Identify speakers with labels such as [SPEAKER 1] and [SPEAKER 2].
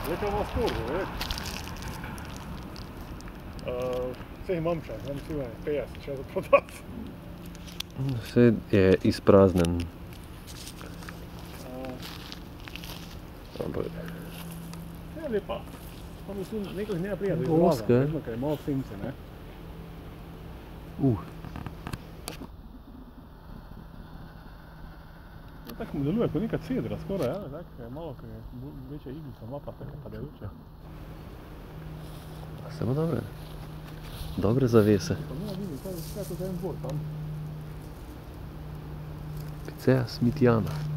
[SPEAKER 1] Nekaj ima skoraj, veš. Vse imam še, imam si 50 še za prodati.
[SPEAKER 2] Vse je izpraznen. Ampak...
[SPEAKER 1] Je lepa. Pa mislim, nekaj z njega prija do
[SPEAKER 2] Ozka.
[SPEAKER 1] izraza. Vedno, ker je malo sence, ne. Tako mi deluje kot neka cedra skoraj, ja, tako je malo, ker je večja iglica, ima pa tako padajoče.
[SPEAKER 2] Se ima dobre. Dobre zavese.
[SPEAKER 1] Pa ne vidim, kaj je to za en dvor tam.
[SPEAKER 2] Picea Smitjana.